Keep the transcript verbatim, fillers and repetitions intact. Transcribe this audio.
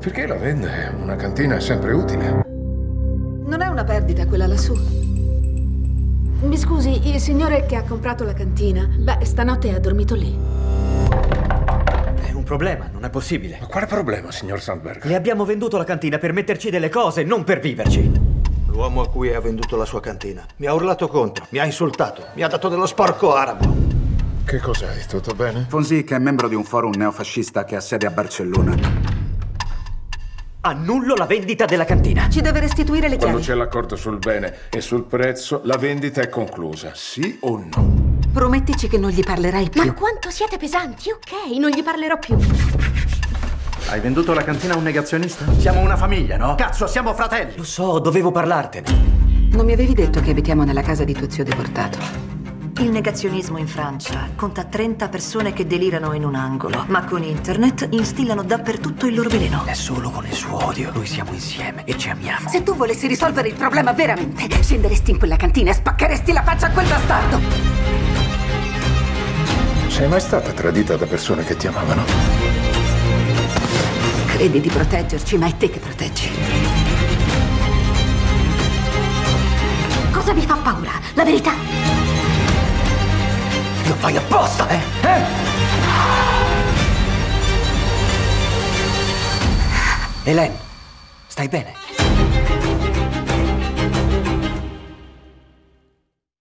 Perché la vende? Una cantina è sempre utile. Non è una perdita quella lassù. Mi scusi, il signore che ha comprato la cantina, beh, stanotte ha dormito lì. È un problema, non è possibile. Ma quale problema, signor Sandberg? Le abbiamo venduto la cantina per metterci delle cose, non per viverci. L'uomo a cui ha venduto la sua cantina mi ha urlato contro, mi ha insultato, mi ha dato dello sporco arabo. Che cos'hai? Tutto bene? Fonsi, che è membro di un forum neofascista che ha sede a Barcellona. Annullo la vendita della cantina. Ci deve restituire le Quando chiavi. c'è l'accordo sul bene e sul prezzo, la vendita è conclusa. Sì o no? Promettici che non gli parlerai più. Ma quanto siete pesanti, ok, non gli parlerò più. Hai venduto la cantina a un negazionista? Siamo una famiglia, no? Cazzo, siamo fratelli! Lo so, dovevo parlartene. Non mi avevi detto che abitiamo nella casa di tuo zio deportato? Il negazionismo in Francia conta trenta persone che delirano in un angolo, ma con internet instillano dappertutto il loro veleno. È solo con il suo odio. Noi siamo insieme e ci amiamo. Se tu volessi risolvere il problema veramente, scenderesti in quella cantina e spaccheresti la faccia a quel bastardo! Sei mai stata tradita da persone che ti amavano? Credi di proteggerci, ma è te che proteggi. Cosa vi fa paura? La verità? Lo fai apposta, eh? eh? Hélène, stai bene?